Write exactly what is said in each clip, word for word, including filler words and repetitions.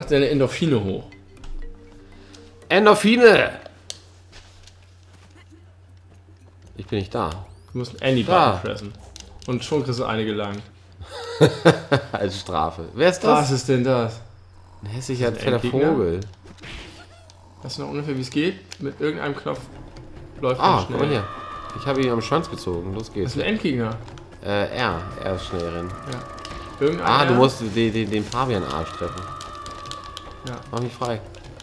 Deine Endorphine hoch. Endorphine! Ich bin nicht da. Du musst einen Andy-Button pressen. Und schon kriegst du eine gelangt. Als Strafe. Wer ist das? Was ist denn das? Ein hässlicher Das ist ein fetter Endgegner? Vogel. Weißt du noch ungefähr, wie es geht? Mit irgendeinem Knopf läuft Ah, man guck mal schnell. hier. Ich habe ihn am Schwanz gezogen. Los Das geht's. ist ein Endgegner. Äh, R. R ist schnell rennen. Ja. Irgendein Ah, du R? musst den, den, den Fabian-Arsch treffen. Ja. Mach mich frei.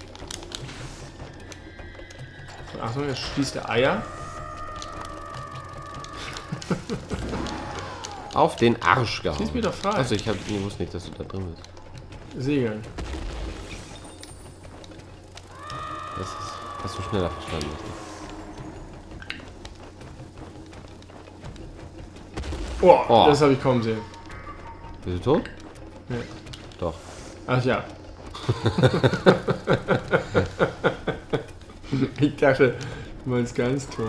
Achtung, jetzt schließt der Eier. Auf den Arsch gehauen. Schieß mich doch frei. Achso, ich, hab, ich wusste nicht, dass du da drin bist. Segeln. Das ist, hast du schneller verstanden. Oh, Oh. das habe ich kaum gesehen. Bist du tot? Nee. Doch. Ach ja. Ich dachte, du meinst ganz tot.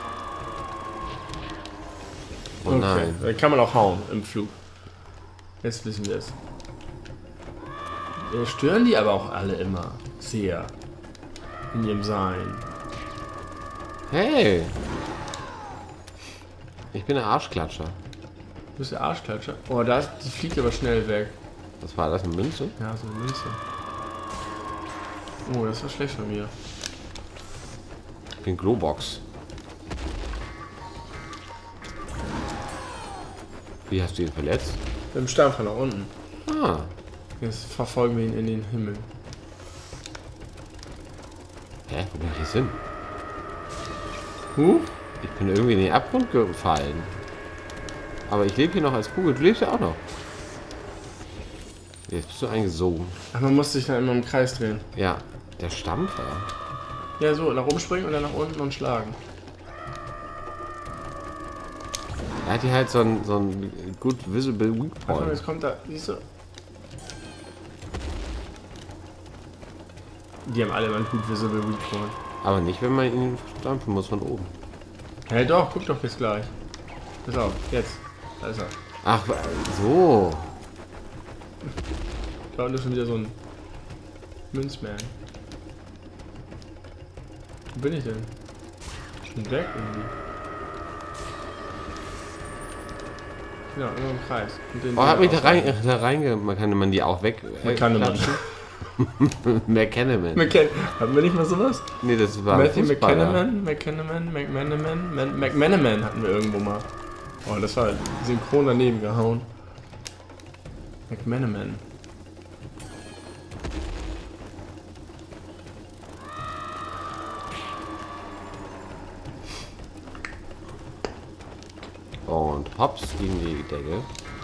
Oh nein. Dann kann man auch hauen im Flug. Jetzt wissen wir es. Ja, stören die aber auch alle immer sehr in ihrem Sein. Hey! Ich bin der Arschklatscher. Du bist der Arschklatscher. Oh, da ist, die fliegt aber schnell weg. Was war das, eine Münze? Ja, so eine Münze. Oh, das war schlecht von mir. Ich bin Globox. Wie hast du ihn verletzt? Mit dem Stampfer nach unten. Ah, Jetzt verfolgen wir ihn in den Himmel. hä? Wo bin ich jetzt hin? Huh? Ich bin irgendwie in den Abgrund gefallen. Aber ich lebe hier noch als Kugel. Du lebst ja auch noch. Jetzt bist du eingesogen. Ach, man muss sich dann immer im Kreis drehen. Ja, der Stampfer. Ja, so, nach oben springen und dann nach unten und schlagen. Er hat hier halt so ein, so ein good visible weak Achtung, point. jetzt kommt da, siehst du? Die haben alle mal einen gut visible weak point. Aber nicht, wenn man ihn stampfen muss von oben. Hey doch, guck doch bis gleich. Pass auf, jetzt. Da ist er. Ach, so. Da unten ist schon wieder so ein Münzman. Wo bin ich denn? Schon weg irgendwie. Ja, immer im Kreis. Und den Oh, hat mich da ausweichen. rein, da reinge... Man kann man die auch weg... Man kann man. McKenneman. McKen Hatten wir nicht mal sowas? Nee, das war Matthew Fußballer. McKennaman, McKennaman, McManaman, Man- McManaman hatten wir irgendwo mal. Oh, das war synchron daneben gehauen. McManaman. Und hops gegen die Decke.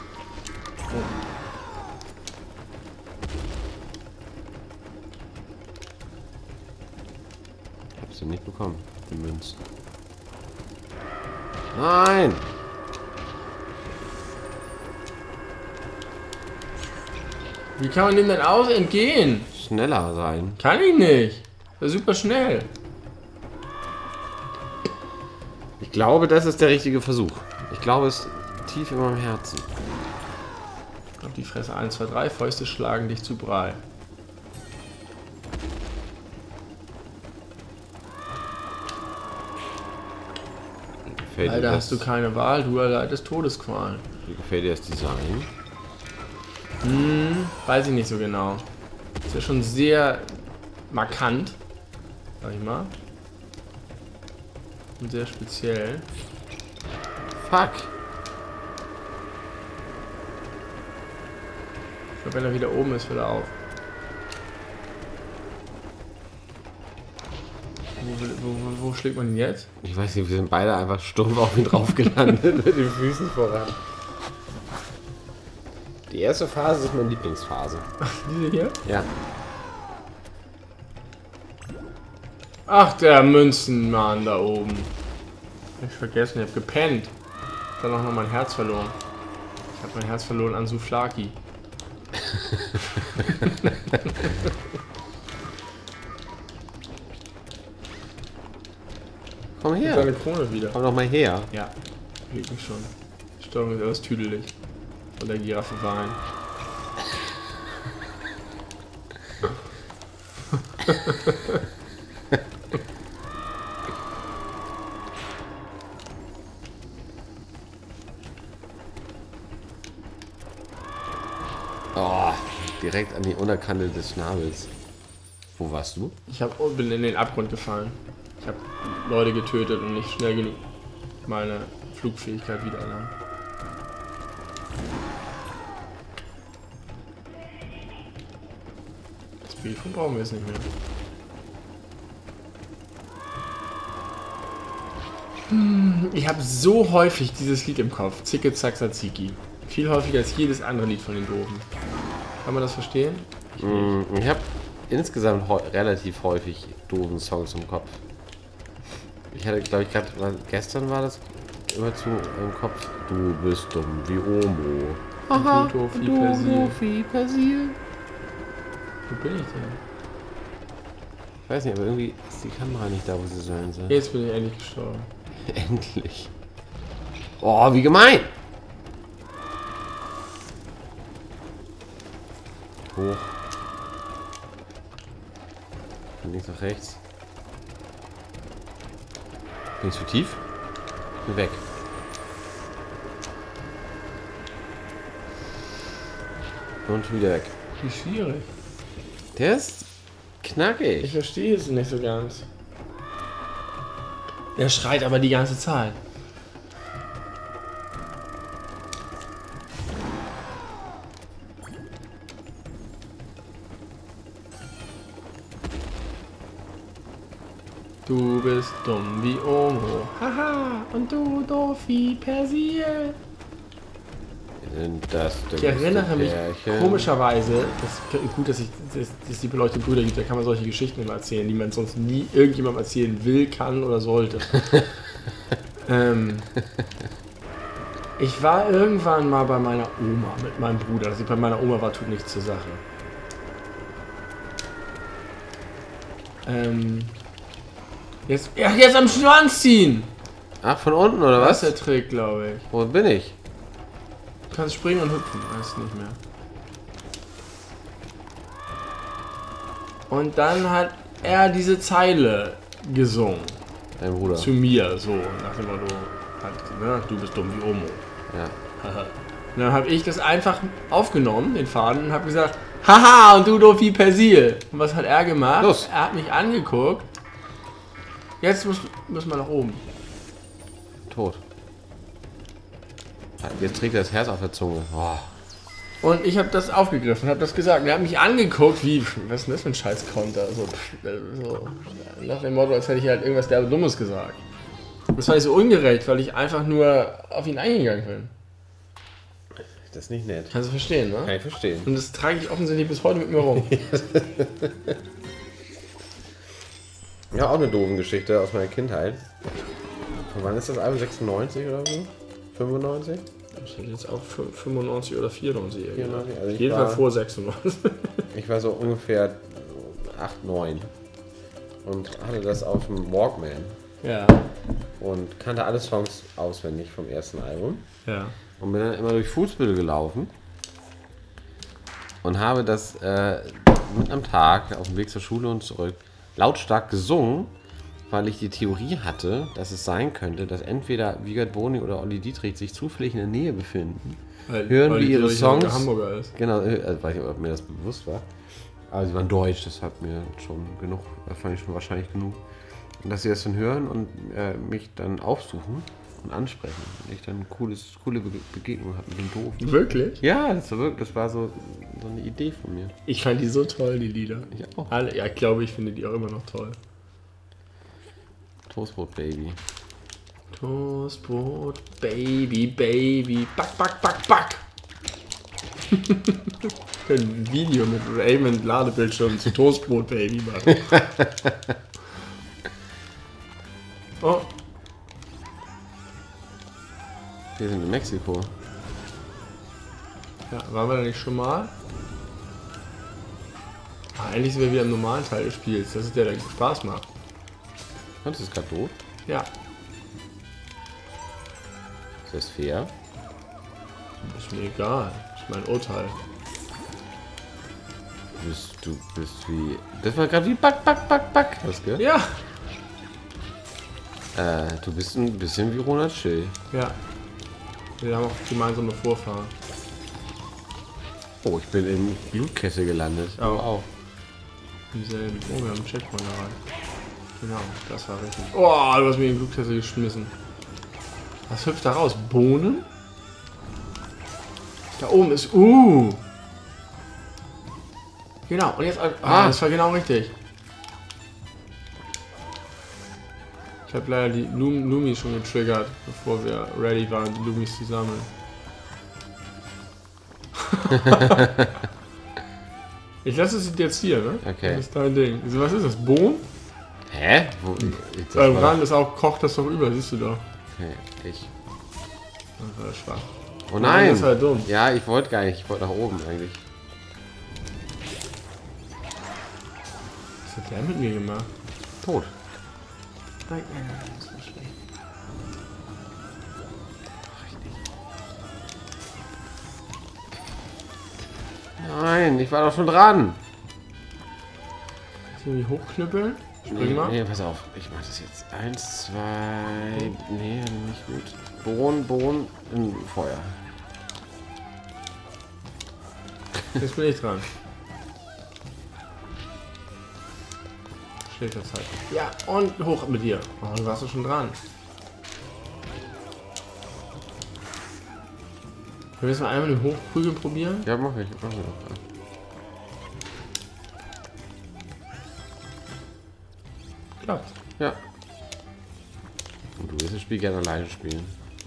Ich hab sie nicht bekommen, die Münzen. Nein! Wie kann man dem denn aus entgehen? Schneller sein. Kann ich nicht. Das ist super schnell. Ich glaube, das ist der richtige Versuch. Ich glaube, es ist tief in meinem Herzen. Auf die Fresse. eins, zwei, drei. Fäuste schlagen dich zu Brei. Gefällt dir Alter, das, hast du keine Wahl. Du erleidest Todesqualen. wie gefällt dir das Design? Hm, weiß ich nicht so genau. Ist ja schon sehr markant. Sag ich mal. Und sehr speziell. Fuck! Ich glaube, wenn er wieder oben ist, wird er auf. Wo, will- wo, wo, wo schlägt man ihn jetzt? Ich weiß nicht, wir sind beide einfach stumpf auf ihn drauf gelandet mit den Füßen voran. Die erste Phase ist meine Lieblingsphase. Diese hier? Ja. Ach, der Münzenmann da oben. Hab ich vergessen, ich hab gepennt. Dann auch noch mein Herz verloren. Ich habe mein Herz verloren an Souflaki. Komm Seine her. Krone wieder. Komm doch mal her. Ja, geht mich schon. Die Steuerung ist etwas tüdelig. Von der Giraffe Wein. Oh, direkt an die Unterkante des Schnabels. Wo warst du? Ich hab, bin in den Abgrund gefallen. Ich habe Leute getötet und nicht schnell genug meine Flugfähigkeit wieder erlangt. Das Briefung brauchen wir jetzt nicht mehr. Hm, ich habe so häufig dieses Lied im Kopf. Zicke Zack Tzatziki. Viel häufiger als jedes andere Lied von den Doofen. Kann man das verstehen? Ich, mm, ich habe insgesamt relativ häufig doofen Songs im Kopf. Ich hatte, glaube ich, gerade gestern war das immer zu im Kopf. Du bist dumm wie Omo. Aha, du doof wie Persil. doof wie Persil. Wo bin ich denn? Ich weiß nicht, aber irgendwie ist die Kamera nicht da, wo sie sein soll. Jetzt bin ich endlich gestorben. Endlich. Oh, wie gemein. Hoch. Von links nach rechts. Bin ich zu tief? Bin weg. Und wieder weg. Wie schwierig. Der ist knackig. Ich verstehe es nicht so ganz. Er schreit aber die ganze Zeit. Du bist dumm wie Omo. Haha, und du doof wie Persil. Das Ich erinnere mich komischerweise, das ist gut, dass es dass, dass die beleuchteten Brüder gibt, da kann man solche Geschichten immer erzählen, die man sonst nie irgendjemandem erzählen will, kann oder sollte. ähm, ich war irgendwann mal bei meiner Oma mit meinem Bruder. Dass ich bei meiner Oma war, tut nichts zur Sache. Ähm, jetzt, ja, jetzt am Schwanz ziehen! Ach, von unten oder was? Das ist der Trick, glaube ich. Wo bin ich? Du kannst springen und hüpfen, weiß nicht mehr. Und dann hat er diese Zeile gesungen. Dein Bruder. Zu mir, so, nach dem Motto, halt, ne, du bist dumm wie Omo. Ja. Und dann habe ich das einfach aufgenommen, den Faden, und habe gesagt, haha, und du doof wie Persil. Und was hat er gemacht? Los. Er hat mich angeguckt. Jetzt muss, müssen wir nach oben. Tot. Jetzt trägt er das Herz auf der Zunge. Oh. Und ich habe das aufgegriffen, habe das gesagt. Er hat mich angeguckt, wie, was ist denn das für ein Scheiß-Konter? So, so, nach dem Motto, als hätte ich halt irgendwas derbe Dummes gesagt. Das war so ungerecht, weil ich einfach nur auf ihn eingegangen bin. Das ist nicht nett. Kannst du verstehen, ne? Kann ich verstehen. Und das trage ich offensichtlich bis heute mit mir rum. Ja, auch eine doofe Geschichte aus meiner Kindheit. Von wann ist das Album? sechsundneunzig oder so? fünfundneunzig? Ich hätte jetzt auch fünfundneunzig oder vierundneunzig. vierundneunzig, also ich Jedenfalls war, vor sechsundneunzig. Ich war so ungefähr acht, neun und hatte das auf dem Walkman Ja. und kannte alle Songs auswendig vom ersten Album Ja. und bin dann immer durch Fußbüttel gelaufen und habe das äh, mitten am Tag auf dem Weg zur Schule und zurück lautstark gesungen, weil ich die Theorie hatte, dass es sein könnte, dass entweder Wiegald Boning oder Olli Dietrich sich zufällig in der Nähe befinden, Weil, hören weil wir ihre Songs. Der Hamburger ist. Genau, also weiß nicht, ob mir das bewusst war. Aber sie waren deutsch, das hat mir schon genug, das fand ich schon wahrscheinlich genug. Und dass sie das dann hören und äh, mich dann aufsuchen und ansprechen. Und ich dann eine cooles, coole Be Begegnung habe mit dem Doofen. Wirklich? Ja, das war, wirklich, das war so, so eine Idee von mir. Ich fand die so toll, die Lieder. Ich auch. Alle, ja, ich glaube, ich finde die auch immer noch toll. Toastbrot Baby. Toastbrot, Baby, Baby, back, back, back, back. Ein Video mit Raymond Ladebildschirm zu Toastbrot, Baby machen. Oh. Wir sind in Mexiko. Ja, waren wir da nicht schon mal? Ah, eigentlich sind wir wieder im normalen Teil des Spiels. Das ist der, der Spaß macht. Fandest du das gerade doof? Ja. Ist das fair? Ist mir egal. Das ist mein Urteil. bist, du bist wie... Das war gerade wie Back, Back, Back, Back. Was, gell? Ja. Äh, du bist ein bisschen wie Ronald Schill. Ja. Wir haben auch gemeinsame Vorfahren. Oh, ich bin im Blutkessel gelandet. Oh. Wow. Im selben. Oh, wir haben einen Checkpoint erreicht. Genau, das war richtig. Oh, du hast mir den Blutkessel geschmissen. Was hüpft da raus? Bohnen? Da oben ist... Uh! Genau, und jetzt... Ah, Ah. das war genau richtig. Ich habe leider die Lum Lumis schon getriggert, bevor wir ready waren, die Lumis zu sammeln. Ich lasse es jetzt hier, ne? Okay. Das ist dein Ding. Also, was ist das? Bohnen? Hä? Wo, ich, das Beim war- Rand ist auch, kocht das doch über, siehst du doch. Okay, ich. Das war schwach. Oh nein! Das ist halt dumm. Ja, ich wollte gar nicht. Ich wollte nach oben eigentlich. Was hat der mit mir gemacht? Tot. Nein, nein, nein, das war schlecht. Nein, ich war doch schon dran. Jetzt irgendwie hochknüppeln. Spring Nee, mal. nee, pass auf. Ich mach das jetzt. Eins, zwei. Nee, nicht gut. Bohnen, Bohnen im Feuer. Jetzt bin ich dran. Schlechter Zeit. Ja, und hoch mit dir. Oh, du warst doch schon dran. Können wir jetzt mal einmal den Hochprügeln probieren? Ja, mach ich. Mach ich auch. Klappt. Ja. Und du willst das Spiel gerne alleine spielen.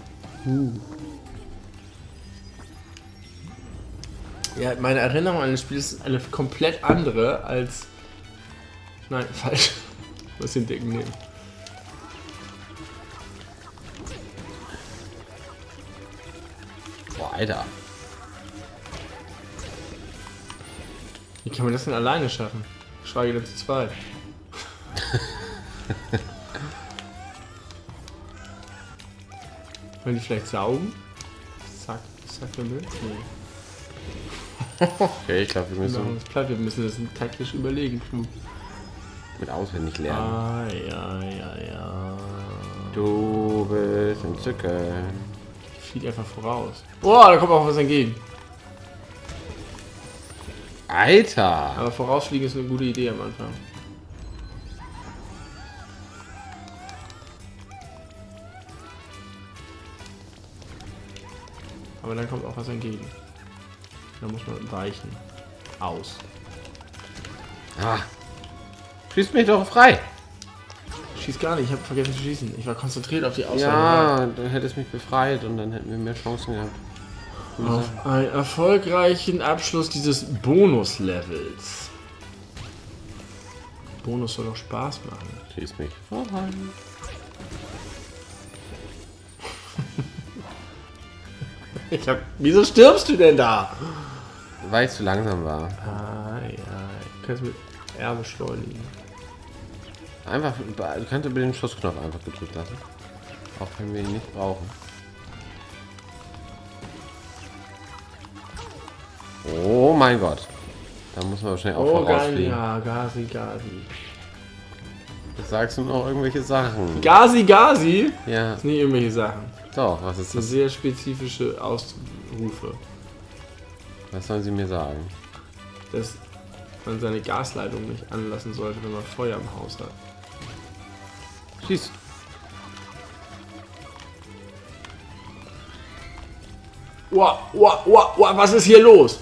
Ja, meine Erinnerung an das Spiel ist eine komplett andere als... Nein, falsch. Ich muss den dicken nehmen. Boah, Alter. Wie kann man das denn alleine schaffen? Schweige denn zu zweit. Wollen die vielleicht saugen? Zack, zack, der Müll? Nee. Okay, ich glaube, wir Wir machen müssen uns platt, wir müssen das taktisch überlegen, klug. mit auswendig lernen. Ah, ja, ja, ja. Du bist entzückend. Fliegt einfach voraus. Boah, da kommt auch was entgegen. Alter! Aber vorausfliegen ist eine gute Idee am Anfang. Aber dann kommt auch was entgegen. Da muss man weichen. Aus. Ah. Schieß mich doch frei! Schieß gar nicht, ich habe vergessen zu schießen. Ich war konzentriert auf die Auswahl. Ja, dann hätte es mich befreit und dann hätten wir mehr Chancen gehabt. Auf einen erfolgreichen Abschluss dieses Bonus-Levels. Bonus soll doch Spaß machen. Schieß mich voran. Ich hab. Wieso stirbst du denn da? Weil ich zu langsam war. Ah, ja. Du kannst mit R beschleunigen. Einfach, du kannst über den Schussknopf einfach gedrückt lassen. Auch wenn wir ihn nicht brauchen. Oh mein Gott. Da muss man wahrscheinlich auch Oh, geil. vorausfliegen. Ja, Gazi, Gazi. Jetzt sagst du noch irgendwelche Sachen. Gazi, Gazi? Ja, Das sind nicht irgendwelche Sachen. doch, was ist Das sind das? sehr spezifische Ausrufe. Was sollen sie mir sagen? Dass man seine Gasleitung nicht anlassen sollte, wenn man Feuer im Haus hat. Schieß. Wow, wow, wow, wow, was ist hier los?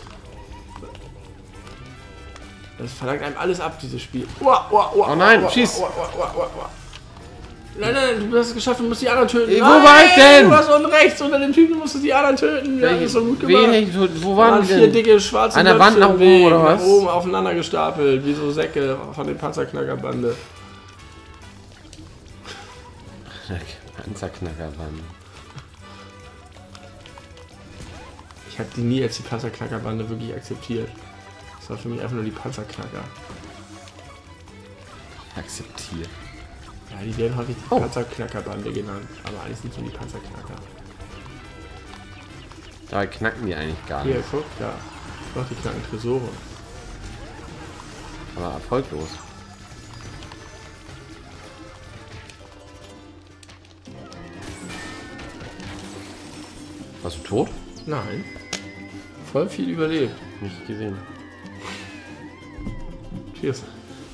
Das verlangt einem alles ab, dieses Spiel. Wow, wow, wow, Oh nein, wow, schieß. Wow, wow, wow, wow, wow. Nein, nein, du hast es geschafft, du musst die anderen töten. Wo Nein, war ich denn? Du warst unten rechts unter den Typen, musst du die anderen töten. Ja, das ist so gut gemacht. Wen, wo Da waren waren die vier denn? dicke schwarze An der Blöcke Wand nach im oben, Weg, oder was? Nach oben aufeinander gestapelt, wie so Säcke von den Panzerknackerbande. Panzerknackerband. Ich habe die nie als die Panzerknackerbande wirklich akzeptiert. Das war für mich einfach nur die Panzerknacker. Akzeptiert. Ja, die werden häufig die Oh. Panzerknackerbande genannt, aber eigentlich sind es nur die Panzerknacker. Dabei knacken die eigentlich gar Hier, nicht. guck, da. Doch, die knacken Tresore. Aber erfolglos. Warst du tot? Nein. Voll viel überlebt. Nicht gesehen. Cheers.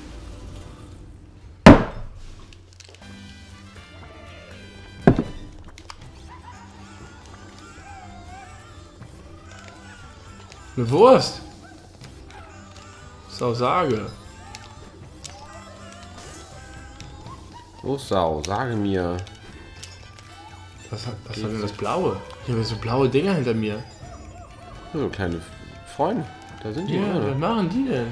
Eine Wurst. Sau sage. Oh Sau, sage mir. Was hat, was hat denn das Blaue? Ich habe so blaue Dinger hinter mir. So kleine Freunde. Da sind die. Ja, oder? was machen die denn?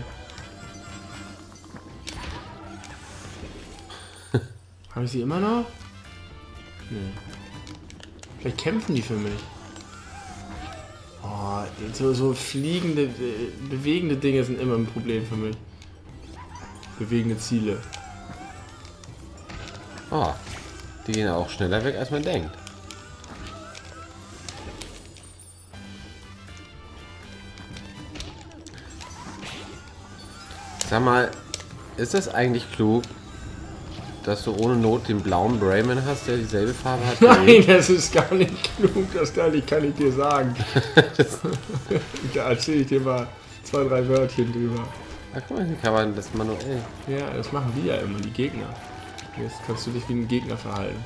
Habe ich sie immer noch? Nee. Vielleicht kämpfen die für mich. Oh, so, so fliegende, äh, bewegende Dinge sind immer ein Problem für mich. Bewegende Ziele. Oh, die gehen auch schneller weg, als man denkt. Sag mal, ist das eigentlich klug, dass du ohne Not den blauen Brayman hast, der dieselbe Farbe hat? Nein, das ist gar nicht klug, das kann ich, kann ich dir sagen. Da erzähle ich dir mal zwei, drei Wörtchen drüber. Ach guck mal, hier kann man das manuell. Ja, das machen die ja immer, die Gegner. Jetzt kannst du dich wie ein Gegner verhalten.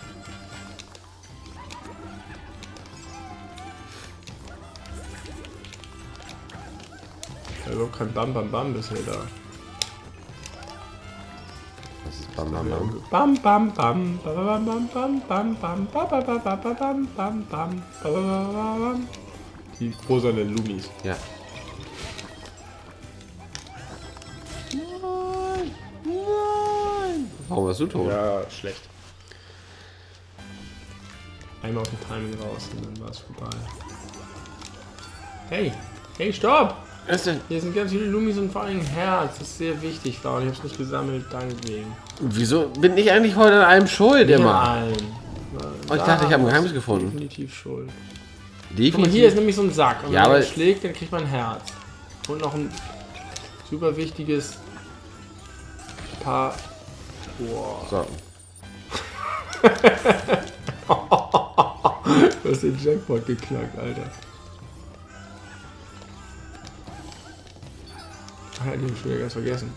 Da ist überhaupt kein Bam Bam Bam bisher da. Das ist Bam Bam Bam. Bam Bam Bam Bam Bam Bam Bam Bam Bam Bam Bam Bam Bam Bam Bam Bam. Die rosanen Lumis. Ja. Nein! Nein! Warum warst du tot? Ja, schlecht. Einmal aus dem Timing raus und dann war es vorbei. Hey! Hey, stopp! Was ist denn? Hier sind ganz viele Lumis und vor allem ein Herz. Das ist sehr wichtig, Frau. Ich habe es nicht gesammelt, danke. Wieso bin ich eigentlich heute an allem schuld immer? Nein. Oh, ich dachte, ich habe ein Geheimnis gefunden. Definitiv schuld. Guck mal, Definitiv. hier ist nämlich so ein Sack. Und Ja, wenn man aber- schlägt, dann kriegt man ein Herz. Und noch ein super wichtiges Paar. Boah. So. Du hast den Jackpot geknackt, Alter. Ach ja, die hab ich schon wieder ganz vergessen.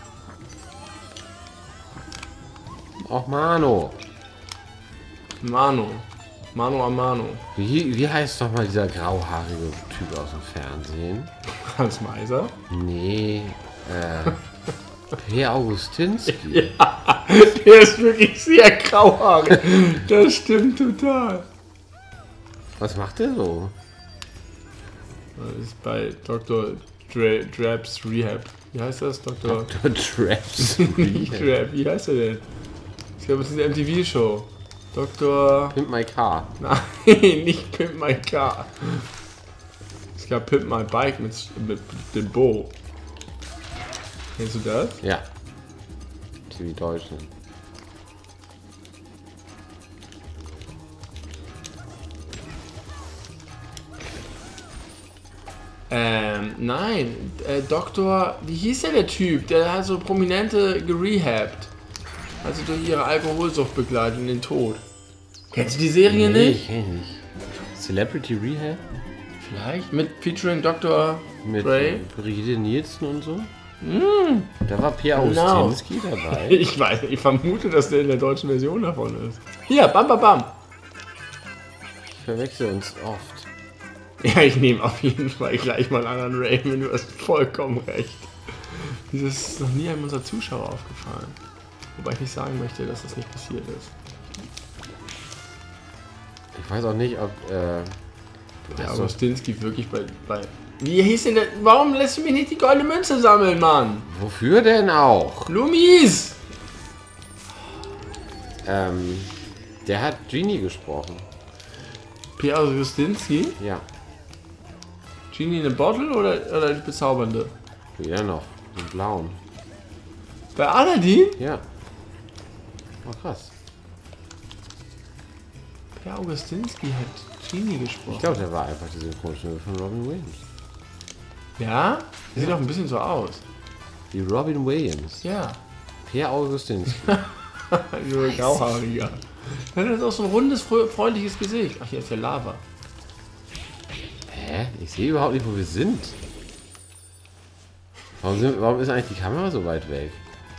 Auch Mano. Mano. Mano a Mano. Wie, wie heißt doch mal dieser grauhaarige Typ aus dem Fernsehen? Hans Meiser. Nee, äh. P. Augustinski. Der ist wirklich sehr grauhaarig. Das stimmt total. Was macht der so? Das ist bei Doktor Dra Drabs Rehab. Wie heißt das? Doktor Doktor Traps. Drab, wie heißt er denn? Ich glaube, es ist eine M T V-Show. Doktor Pimp My Car. Nein, nicht Pimp My Car. Es gab Pimp My Bike mit, mit dem Bo. Kennst du das? Ja. So wie Deutschland. Ähm, nein. Äh, Doktor, wie hieß der der Typ? Der hat so Prominente gerehabt. Also durch ihre Alkoholsucht begleitet in den Tod. Kennst du die Serie Nee, nicht? kenn ich nicht. Celebrity Rehab? Vielleicht? Mit featuring Doktor Mit Dre? äh, Brigitte Nielsen und so? Mm. Da war Pierre Genau. Augustinski dabei. Ich weiß, ich vermute, dass der in der deutschen Version davon ist. Hier, bam, bam, bam. Ich verwechsel uns oft. Ja, ich nehme auf jeden Fall gleich mal an an Raymond, du hast vollkommen recht. Dieses ist noch nie einem unserer Zuschauer aufgefallen. Wobei ich nicht sagen möchte, dass das nicht passiert ist. Ich weiß auch nicht, ob. Äh, Der Ach so. Augustinski wirklich bei, bei... Wie hieß denn der... Warum lässt du mich nicht die goldene Münze sammeln, Mann? Wofür denn auch? Lumis! Ähm, der hat Genie gesprochen. Pierre Augustinski? Ja, Genie in a Bottle oder, oder die Bezaubernde? weder noch. Den blauen. Bei Aladdin? Ja. Oh, krass. Pierre Augustinski hat Genie gesprochen. Ich glaube, der war einfach die Synchronstimme von Robin Williams. Ja? Der sieht auch ein bisschen so aus. Die Robin Williams. Ja. Per Augustinski. Nur grauhaariger. Dann hat er auch so ein rundes, freundliches Gesicht. Ach, hier ist ja Lava. Hä? Ich sehe überhaupt nicht, wo wir sind. Warum, sind, warum ist eigentlich die Kamera so weit weg?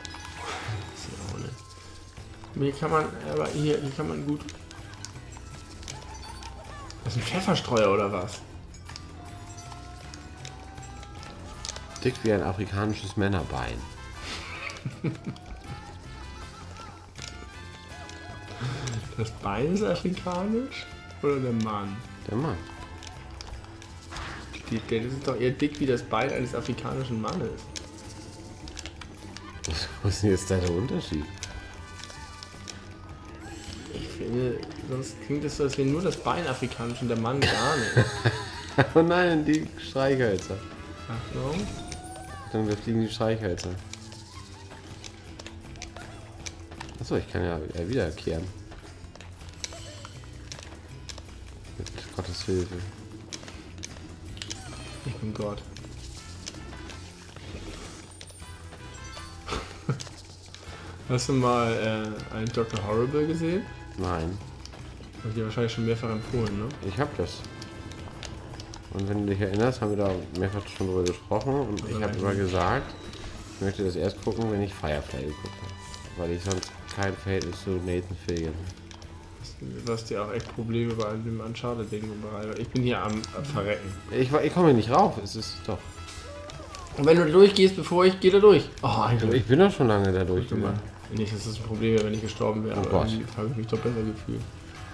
Hier kann man, aber hier, hier kann man gut... Das ist ein Pfefferstreuer oder was? Dick wie ein afrikanisches Männerbein. Das Bein ist afrikanisch? Oder der Mann? Der Mann. Die, der ist doch eher dick wie das Bein eines afrikanischen Mannes. Was ist denn jetzt da der Unterschied? Ich finde, sonst klingt es so, als wäre nur das Bein afrikanisch und der Mann gar nicht. Oh nein, die Streichhölzer. Achtung. Dann wir fliegen die Streichhölzer. Achso, ich kann ja wiederkehren. Mit Gottes Hilfe. Ich bin Gott. Hast du mal äh, einen Doktor Horrible gesehen? Nein. Hab ich dir wahrscheinlich schon mehrfach empfohlen, ne? Ich hab das. Und wenn du dich erinnerst, haben wir da mehrfach schon drüber gesprochen und ich habe immer gesagt, ich möchte das erst gucken, wenn ich Firefly geguckt habe. Weil ich sonst kein Verhältnis zu Nathan Fillion. Was dir auch echt Probleme bei dem Uncharted-Ding bereitet. Ich bin hier am, am Verrecken. Ich, ich komme hier nicht rauf, es ist doch. Und wenn du da durchgehst, bevor ich, geh da durch. Oh, eigentlich. Ich bin doch schon lange da durch. Nicht, dass das ein Problem wäre, wenn ich gestorben wäre. Oh aber Gott. irgendwie habe ich mich doch besser gefühlt.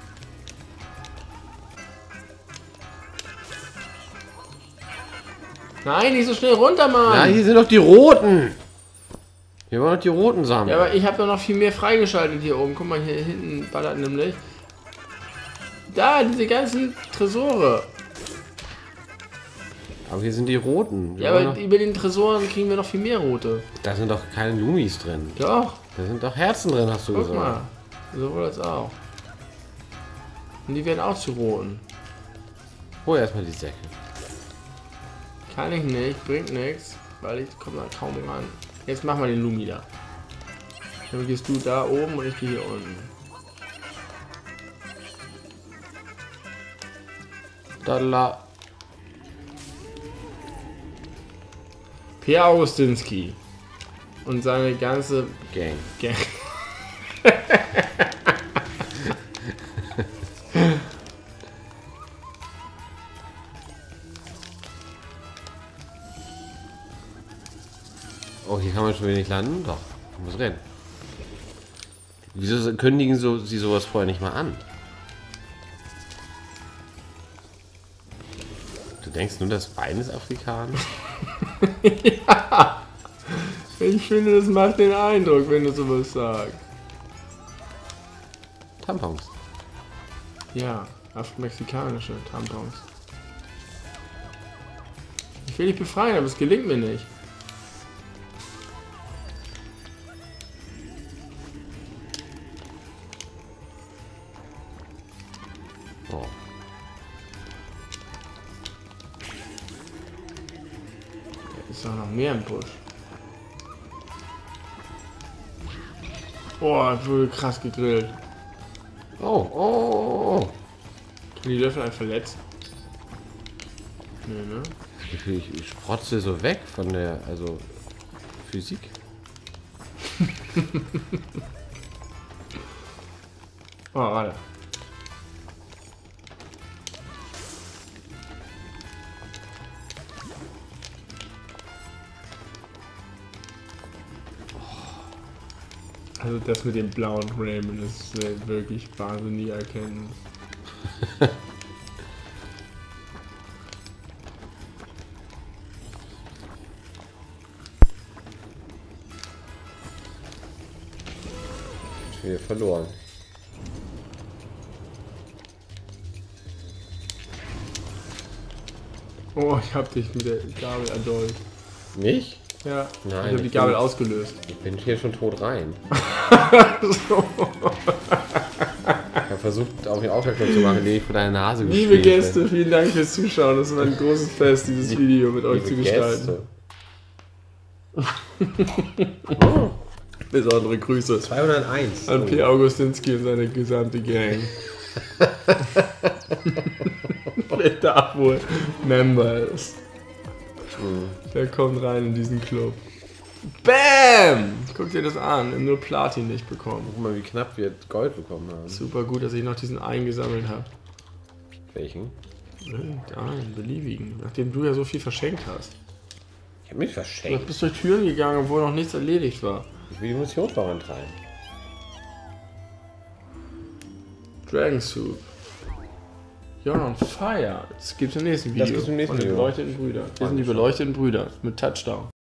Nein, nicht so schnell runter, Mann! Ja, hier sind doch die Roten! Wir wollen doch die Roten sammeln. Ja, aber ich habe doch noch viel mehr freigeschaltet hier oben. Guck mal, hier hinten ballert nämlich. Da, diese ganzen Tresore. Aber hier sind die Roten. Wir Ja, wollen aber doch... über den Tresoren kriegen wir noch viel mehr rote. Da sind doch keine Lumis drin. Doch, Da sind doch Herzen drin, hast du guck gesagt. mal. Sowohl als auch. Und die werden auch zu roten. Hol erstmal die Säcke. Kann ich nicht, bringt nichts, weil ich komme da kaum ran. Jetzt machen wir den Lumi da. Dann gehst du da oben und ich gehe hier unten. Dalla. Per Augustinski und seine ganze Gang. Gang. Oh, hier kann man schon wieder nicht landen? Doch, ich muss rennen. Wieso kündigen so, sie sowas vorher nicht mal an? Du denkst nur, das Bein ist afrikanisch? Ja. Ich finde, das macht den Eindruck, wenn du sowas sagst. Tampons. Ja, afro-mexikanische Tampons. Ich will dich befreien, aber es gelingt mir nicht. Oh. Da ist doch noch mehr im Busch. Boah, das wurde krass gegrillt. Oh, oh, oh, oh. Sind die Löffel einen verletzt? Nee, ne? Das Gefühl, ich, ich sprotze so weg von der, also, Physik. Oh, warte. Also das mit dem blauen Raymond ist äh, wirklich wahnsinnig erkennen. Ich bin wieder verloren. Oh, ich hab dich mit der Gabel erdolcht. Mich? Ja, Nein, ich hab die ich Gabel bin- ausgelöst. Ich bin hier schon tot rein. So. Ich habe versucht, auf mich aufmerksam zu machen, indem ich vor deiner Nase Liebe gespielt Gäste, bin. vielen Dank fürs Zuschauen. Das war ein großes Fest, dieses Video mit euch zu Liebe gestalten. Gäste. Besondere Grüße zweihunderteins. an P. Augustinski und seine gesamte Gang. Wer da wohl Member ist. Der kommt rein in diesen Club. Bam! Guck dir das an, im nur Platin nicht bekommen. Guck mal, wie knapp wir Gold bekommen haben. Super gut, dass ich noch diesen eingesammelt habe. Welchen? Irgendeinen, beliebigen. Nachdem du ja so viel verschenkt hast. Ich hab mich Du verschenkt. bist durch Türen gegangen, obwohl noch nichts erledigt war. Ich will die Munitionsbauern treiben. Dragon Soup. You're on fire. Das gibt's im nächsten Video. Das gibt's im nächsten Von den Video. beleuchteten Brüdern. Wir sind die beleuchteten Brüder mit Touchdown.